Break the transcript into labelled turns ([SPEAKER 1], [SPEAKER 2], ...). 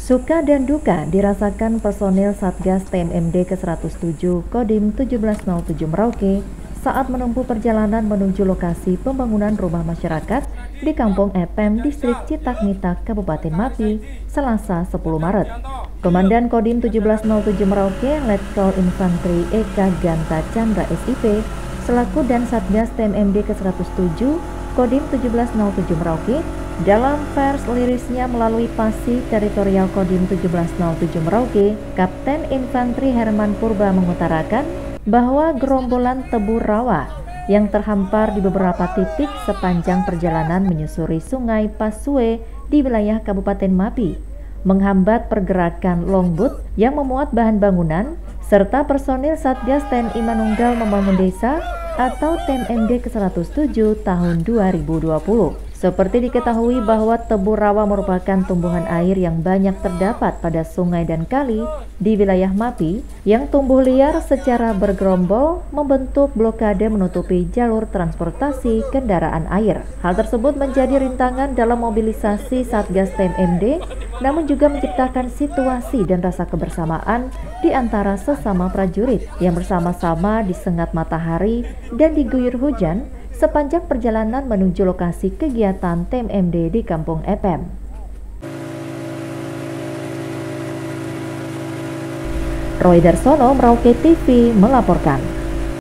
[SPEAKER 1] Suka dan duka dirasakan personil Satgas TMMD ke-107 Kodim 1707 Merauke saat menempuh perjalanan menuju lokasi pembangunan rumah masyarakat di Kampung Epem, Distrik Citakmitak, Kabupaten Mapi, Selasa 10 Maret. Komandan Kodim 1707 Merauke, Letkol Infantri Eka Ganta Chandra SIP, selaku dan Satgas TMMD ke-107 Kodim 1707 Merauke, dalam vers lirisnya melalui Pasi Teritorial Kodim 1707 Merauke, Kapten Infantri Herman Purba mengutarakan bahwa gerombolan tebu rawa yang terhampar di beberapa titik sepanjang perjalanan menyusuri Sungai Pasue di wilayah Kabupaten Mapi menghambat pergerakan longboat yang memuat bahan bangunan serta personil Satgas TNI Manunggal Membangun Desa atau TMMD ke-107 tahun 2020. Seperti diketahui bahwa tebu rawa merupakan tumbuhan air yang banyak terdapat pada sungai dan kali di wilayah Mapi yang tumbuh liar secara bergerombol membentuk blokade menutupi jalur transportasi kendaraan air. Hal tersebut menjadi rintangan dalam mobilisasi Satgas TMMD, namun juga menciptakan situasi dan rasa kebersamaan di antara sesama prajurit yang bersama-sama disengat matahari dan diguyur hujan sepanjang perjalanan menuju lokasi kegiatan TMMD di Kampung Epem. Roy Darsono, Merauke TV melaporkan.